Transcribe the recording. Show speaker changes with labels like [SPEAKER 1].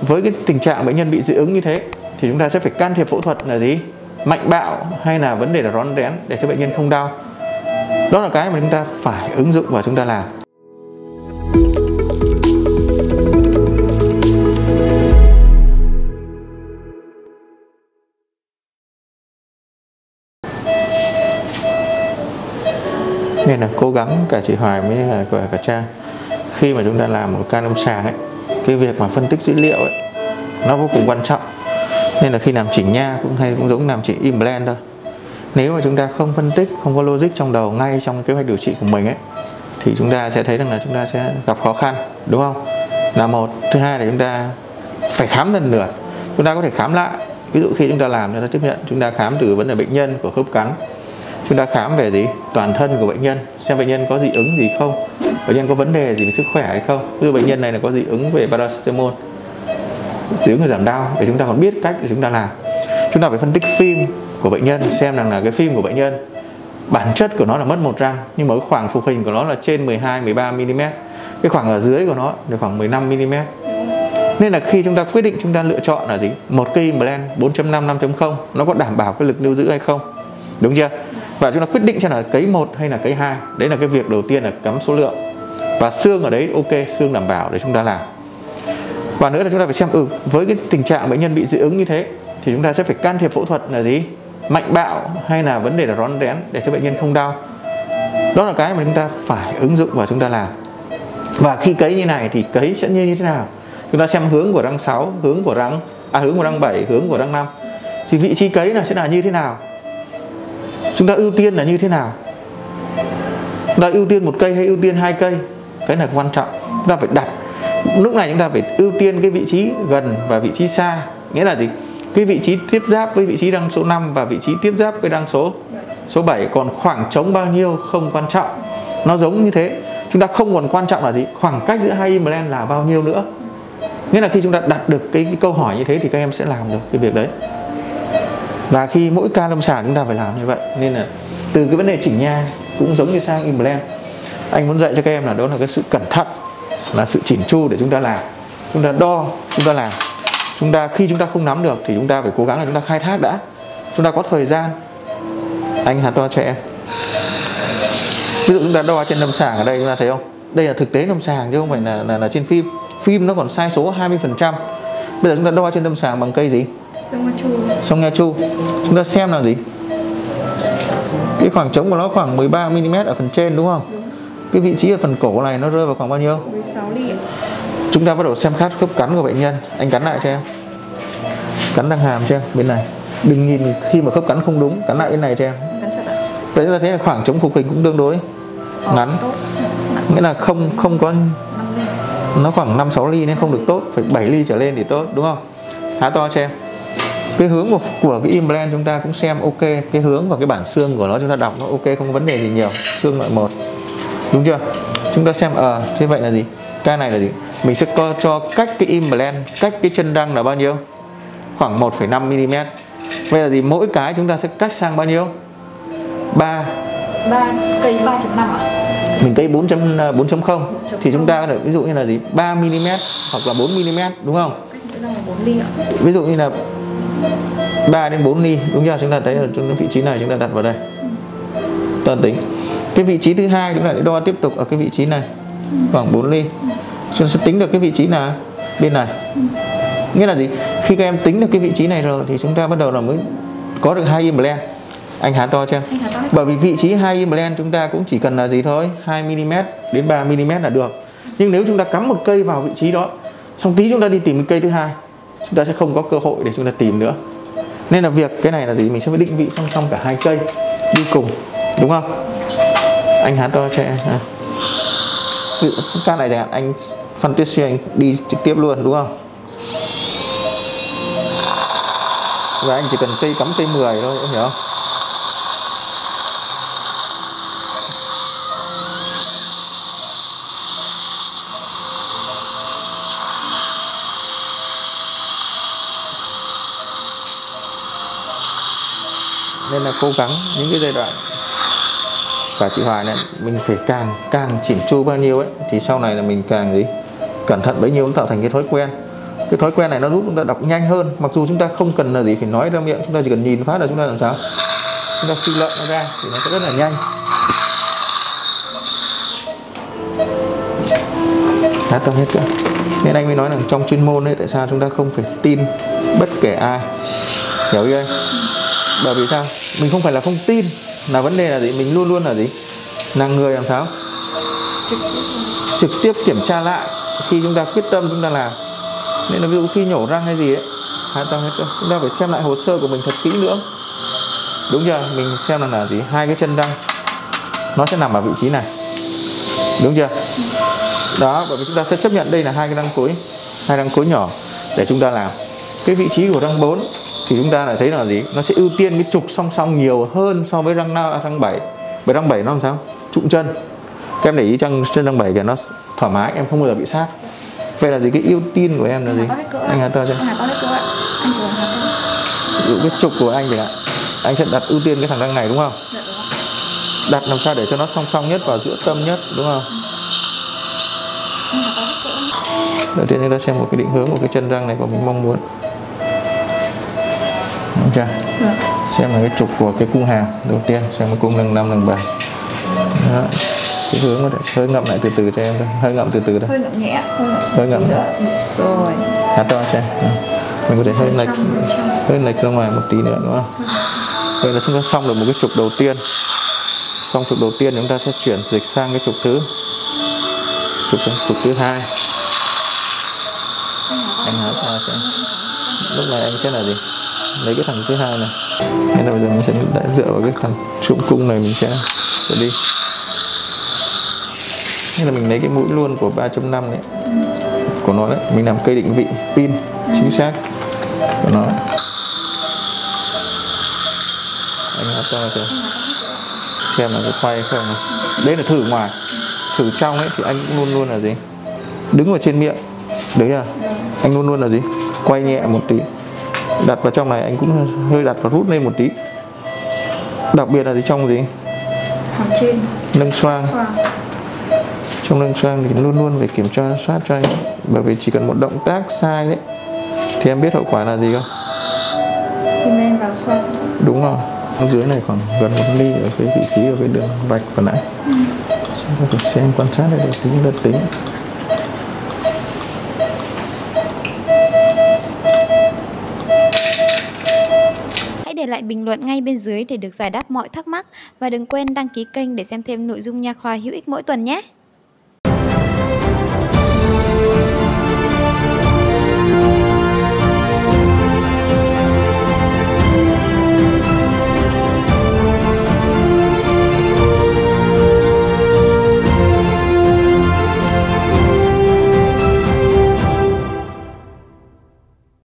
[SPEAKER 1] với cái tình trạng bệnh nhân bị dị ứng như thế thì chúng ta sẽ phải can thiệp phẫu thuật là gì? Mạnh bạo hay là vấn đề là rón rén để cho bệnh nhân không đau. Đó là cái mà chúng ta phải ứng dụng và chúng ta làm. Nên là cố gắng cả chị Hoài với cả Trang, khi mà chúng ta làm một ca lâm sàng ấy, cái việc mà phân tích dữ liệu ấy nó vô cùng quan trọng. Nên là khi làm chỉnh nha cũng giống làm chỉnh implant thôi. Nếu mà chúng ta không phân tích, không có logic trong đầu ngay trong kế hoạch điều trị của mình ấy, thì chúng ta sẽ thấy rằng là chúng ta sẽ gặp khó khăn, đúng không? Là một. Thứ hai là chúng ta phải khám lần lượt. Chúng ta có thể khám lại. Ví dụ khi chúng ta làm, chúng ta tiếp nhận, chúng ta khám từ vấn đề bệnh nhân của khớp cắn. Chúng ta khám về gì? Toàn thân của bệnh nhân, xem bệnh nhân có dị ứng gì không, bệnh nhân có vấn đề gì về sức khỏe hay không. Ví dụ bệnh nhân này là có dị ứng về paracetamol, dị ứng về giảm đau, để chúng ta còn biết cách để chúng ta làm. Chúng ta phải phân tích phim của bệnh nhân, xem rằng là cái phim của bệnh nhân bản chất của nó là mất một răng, nhưng mà cái khoảng phục hình của nó là trên 12-13 mm, cái khoảng ở dưới của nó là khoảng 15 mm. Nên là khi chúng ta quyết định, chúng ta lựa chọn là gì? Một cây implant 4.5, 5.0 nó có đảm bảo cái lực lưu giữ hay không, đúng chưa? Và chúng ta quyết định xem là cấy 1 hay là cấy 2. Đấy là cái việc đầu tiên, là cắm số lượng. Và xương ở đấy ok, xương đảm bảo để chúng ta làm. Và nữa là chúng ta phải xem với cái tình trạng bệnh nhân bị dị ứng như thế thì chúng ta sẽ phải can thiệp phẫu thuật là gì? Mạnh bạo hay là vấn đề là rón rén để cho bệnh nhân không đau. Đó là cái mà chúng ta phải ứng dụng và chúng ta làm. Và khi cấy như này thì cấy sẽ như thế nào? Chúng ta xem hướng của răng 6, hướng của răng 7, hướng của răng 5. Thì vị trí cấy là sẽ là như thế nào? Chúng ta ưu tiên là như thế nào? Chúng ta ưu tiên một cây hay ưu tiên 2 cây? Cái này quan trọng. Chúng ta phải đặt. Lúc này chúng ta phải ưu tiên cái vị trí gần và vị trí xa. Nghĩa là gì? Cái vị trí tiếp giáp với vị trí răng số 5 và vị trí tiếp giáp với răng số 7. Còn khoảng trống bao nhiêu không quan trọng. Nó giống như thế. Chúng ta không còn quan trọng là gì? Khoảng cách giữa hai implant là bao nhiêu nữa. Nghĩa là khi chúng ta đặt được cái câu hỏi như thế thì các em sẽ làm được cái việc đấy. Và khi mỗi ca lâm sàng chúng ta phải làm như vậy. Nên là từ cái vấn đề chỉnh nha cũng giống như sang implant, anh muốn dạy cho các em là đó là cái sự cẩn thận, là sự chỉn chu để chúng ta làm. Chúng ta đo, chúng ta làm. Khi chúng ta không nắm được thì chúng ta phải cố gắng là chúng ta khai thác đã. Chúng ta có thời gian. Anh hạt to cho em. Ví dụ chúng ta đo trên lâm sàng ở đây, chúng ta thấy không? Đây là thực tế lâm sàng chứ không phải là trên phim. Phim nó còn sai số 20%. Bây giờ chúng ta đo trên lâm sàng bằng cây gì? Song Nha Chu. Chúng ta xem là gì? Cái khoảng trống của nó khoảng 13 mm ở phần trên, đúng không? Đúng. Cái vị trí ở phần cổ này nó rơi vào khoảng bao nhiêu?
[SPEAKER 2] 16 ly.
[SPEAKER 1] Chúng ta bắt đầu xem khớp cắn của bệnh nhân. Anh cắn lại cho em. Cắn răng hàm cho em bên này. Đừng nhìn khi mà khớp cắn không đúng, cắn lại bên này cho em. Vậy chúng ta thấy là khoảng trống phục hình cũng tương đối ngắn. Nghĩa là không có, nó khoảng 5-6 ly nên không được tốt, phải 7 ly trở lên thì tốt, đúng không? Há to cho em. Cái hướng của cái implant chúng ta cũng xem ok, cái hướng và cái bản xương của nó chúng ta đọc nó ok, không có vấn đề gì nhiều. Xương loại 1, đúng chưa? Chúng ta xem thế vậy là gì? Cái này là gì? Mình sẽ cho cách cái implant, cách cái chân răng là bao nhiêu? Khoảng 1,5 mm. Vậy là gì? Mỗi cái chúng ta sẽ cách sang bao nhiêu? 3
[SPEAKER 2] cây 3.5 ạ?
[SPEAKER 1] Mình cây 4.0 thì chúng ta ví dụ như là gì? 3 mm hoặc là 4 mm, đúng không? Ví dụ như là 3 đến 4 ly, đúng chưa? Chúng ta thấy ở trong vị trí này chúng ta đặt vào đây. Ta tính. Cái vị trí thứ hai chúng ta sẽ đo tiếp tục ở cái vị trí này. Khoảng 4 ly. Chúng ta sẽ tính được cái vị trí là bên này. Nghĩa là gì? Khi các em tính được cái vị trí này rồi thì chúng ta bắt đầu là mới có được 2 implant. Anh há to cho em. Bởi vì vị trí 2 implant chúng ta cũng chỉ cần là gì thôi, 2 mm đến 3 mm là được. Nhưng nếu chúng ta cắm một cây vào vị trí đó, xong tí chúng ta đi tìm cái cây thứ hai, chúng ta sẽ không có cơ hội để chúng ta tìm nữa. Nên là cái này là gì? Mình sẽ phải định vị song song cả 2 cây đi cùng, đúng không? Anh há to cho em. Cái này chẳng hạn, anh phân tích anh đi trực tiếp luôn, đúng không? Và anh chỉ cần cắm cây 10 thôi, em hiểu không? Nên là cố gắng những cái giai đoạn và chị Hoài này mình phải càng chỉn chu bao nhiêu ấy thì sau này là mình càng gì cẩn thận bấy nhiêu, nó tạo thành cái thói quen. Cái thói quen này nó giúp chúng ta đọc nhanh hơn, mặc dù chúng ta không cần là gì phải nói ra miệng, chúng ta chỉ cần nhìn phát là chúng ta làm sao chúng ta suy luận nó ra thì nó sẽ rất là nhanh. Hát to hết cả. Nên anh mới nói rằng trong chuyên môn ấy, tại sao chúng ta không phải tin bất kể ai, hiểu chưa? Bởi vì sao? Mình không phải là không tin, là vấn đề là gì? Mình luôn luôn là gì? Là người làm sao? Trực tiếp kiểm tra lại khi chúng ta quyết tâm chúng ta làm. Nên là ví dụ khi nhổ răng hay gì ấy, chúng ta phải xem lại hồ sơ của mình thật kỹ nữa, đúng chưa? Mình xem là gì? Hai cái chân răng nó sẽ nằm ở vị trí này, đúng chưa? Đó, bởi vì chúng ta sẽ chấp nhận đây là hai răng cối nhỏ để chúng ta làm. Cái vị trí của răng 4 thì chúng ta lại thấy là gì? Nó sẽ ưu tiên cái trục song song nhiều hơn so với răng 7. Bởi răng 7 nó làm sao? Trụng chân. Các em để ý chân răng 7 kìa, nó thoải mái, em không bao giờ bị sát. Vậy là gì? Cái ưu tiên của em là gì? Anh hát to chưa? Ví dụ cái trục của anh thì anh sẽ đặt ưu tiên cái thằng răng này, đúng không? Đặt làm sao để cho nó song song nhất vào giữa tâm nhất, đúng không? Đầu tiên chúng ta xem một cái định hướng của cái chân răng này của mình mong muốn. Đúng chưa? Xem là cái trục của cái cung hàm. Đầu tiên xem cái cung nâng 5 nâng 7. Đó. Cái hướng nó hơi ngậm lại từ từ cho em thôi. Hơi ngậm từ từ thôi.
[SPEAKER 2] Hơi ngậm nhẹ.
[SPEAKER 1] Hơi ngậm.
[SPEAKER 2] Rồi.
[SPEAKER 1] Hát to xem. Mình có thể hơi lệch ra ngoài một tí nữa, đúng không? Vậy là chúng ta xong được một cái trục đầu tiên. Xong trục đầu tiên chúng ta sẽ chuyển dịch sang cái trục thứ hai. Anh hát to xem. Lúc này anh sẽ là gì? Lấy cái thằng thứ hai này. Nên là bây giờ mình sẽ dựa vào cái thằng trụng cung này, mình sẽ đi. Thế là mình lấy cái mũi luôn của 3.5 đấy của nó đấy, mình làm cây định vị pin chính xác của nó. Anh hát to xem là có quay không này. Đấy là thử ngoài, thử trong ấy thì anh cũng luôn luôn là gì? Đứng vào trên miệng, đấy là anh luôn luôn là gì? Quay nhẹ một tí, đặt vào trong này anh cũng hơi đặt và rút lên một tí. Đặc biệt là trong gì?
[SPEAKER 2] Hàm trên.
[SPEAKER 1] Nâng xoang. Trong nâng xoang thì luôn luôn phải kiểm tra sát cho anh, bởi vì chỉ cần một động tác sai đấy thì em biết hậu quả là gì không?
[SPEAKER 2] Thì nên vào xoang.
[SPEAKER 1] Đúng rồi. Ở dưới này khoảng gần 1 ly ở cái vị trí ở cái đường vạch vừa nãy. Chúng ta phải xem quan sát để tính đơn tính.
[SPEAKER 3] Hãy để lại bình luận ngay bên dưới để được giải đáp mọi thắc mắc và đừng quên đăng ký kênh để xem thêm nội dung nha khoa hữu ích mỗi tuần nhé.